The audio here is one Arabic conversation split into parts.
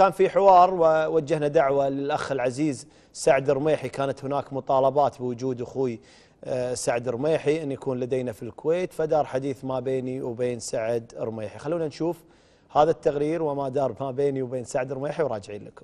كان في حوار ووجهنا دعوة للأخ العزيز سعد الرميحي، كانت هناك مطالبات بوجود أخوي سعد الرميحي أن يكون لدينا في الكويت، فدار حديث ما بيني وبين سعد الرميحي. خلونا نشوف هذا التقرير وما دار ما بيني وبين سعد الرميحي وراجعين لكم.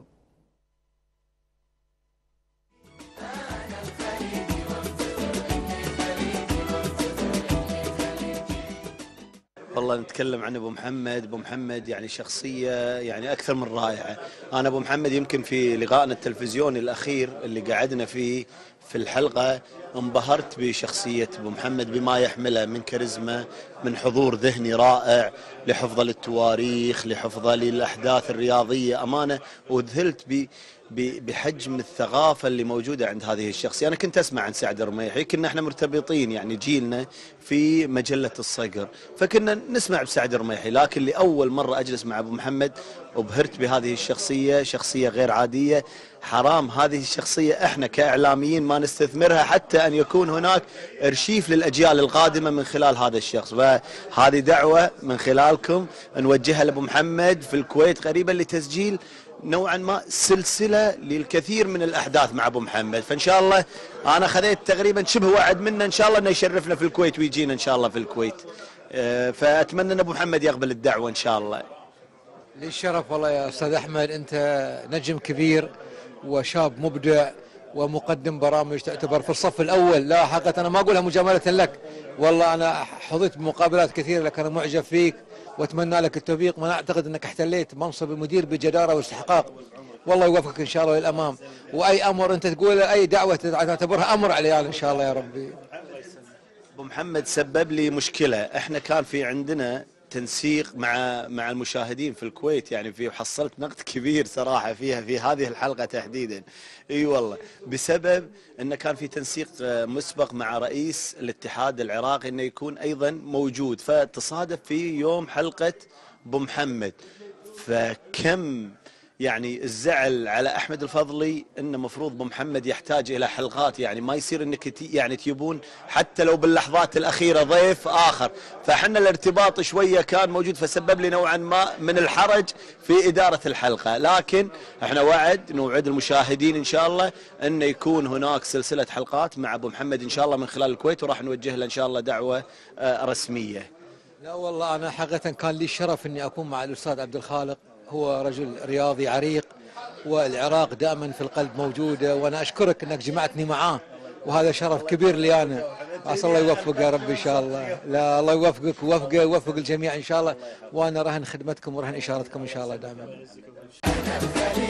والله نتكلم عن ابو محمد. ابو محمد يعني شخصيه يعني اكثر من رائعه. انا ابو محمد يمكن في لقائنا التلفزيوني الاخير اللي قعدنا فيه في الحلقه انبهرت بشخصيه ابو محمد بما يحمله من كاريزما، من حضور ذهني رائع لحفظه للتواريخ، لحفظه للاحداث الرياضيه. امانه وذهلت بحجم الثقافة اللي موجودة عند هذه الشخصية. أنا كنت أسمع عن سعد الرميحي، كنا احنا مرتبطين يعني جيلنا في مجلة الصقر، فكنا نسمع بسعد الرميحي، لكن لأول مرة أجلس مع أبو محمد وبهرت بهذه الشخصية، شخصية غير عادية. حرام هذه الشخصية احنا كإعلاميين ما نستثمرها حتى أن يكون هناك إرشيف للأجيال القادمة من خلال هذا الشخص. فهذه دعوة من خلالكم نوجهها لأبو محمد في الكويت قريبا لتسجيل نوعا ما سلسلة للكثير من الأحداث مع أبو محمد. فإن شاء الله أنا خذيت تقريبا شبه وعد منه إن شاء الله أنه يشرفنا في الكويت ويجينا إن شاء الله في الكويت. فأتمنى أن أبو محمد يقبل الدعوة إن شاء الله. لي الشرف والله يا أستاذ أحمد، أنت نجم كبير وشاب مبدع ومقدم برامج تعتبر في الصف الأول. لا حقيقة أنا ما أقولها مجاملة لك، والله أنا حظيت بمقابلات كثيرة لك، أنا معجب فيك واتمنى لك التوفيق. ما اعتقد انك احتليت منصب المدير بجداره واستحقاق، والله يوفقك ان شاء الله للامام. واي امر انت تقوله، اي دعوه تعتبرها امر عليال ان شاء الله يا ربي. ابو محمد سبب لي مشكله، احنا كان في عندنا تنسيق مع المشاهدين في الكويت، يعني في حصلت نقد كبير صراحه فيها في هذه الحلقه تحديدا. اي والله بسبب انه كان في تنسيق مسبق مع رئيس الاتحاد العراقي انه يكون ايضا موجود، فتصادف في يوم حلقه ابو محمد. فكم يعني الزعل على احمد الفضلي انه مفروض ابو محمد يحتاج الى حلقات، يعني ما يصير انك يعني تجيبون حتى لو باللحظات الاخيره ضيف اخر. فحنا الارتباط شويه كان موجود، فسبب لي نوعا ما من الحرج في اداره الحلقه. لكن احنا نوعد المشاهدين ان شاء الله انه يكون هناك سلسله حلقات مع ابو محمد ان شاء الله من خلال الكويت، وراح نوجه له ان شاء الله دعوه رسميه. لا والله انا حقيقه كان لي الشرف اني اكون مع الاستاذ عبد الخالق، هو رجل رياضي عريق والعراق دائما في القلب موجوده، وانا اشكرك انك جمعتني معاه، وهذا شرف كبير لي انا. اسال الله يوفقه يا رب ان شاء الله. لا الله يوفقك ويوفق الجميع ان شاء الله، وانا رهن خدمتكم ورهن اشارتكم ان شاء الله دائما.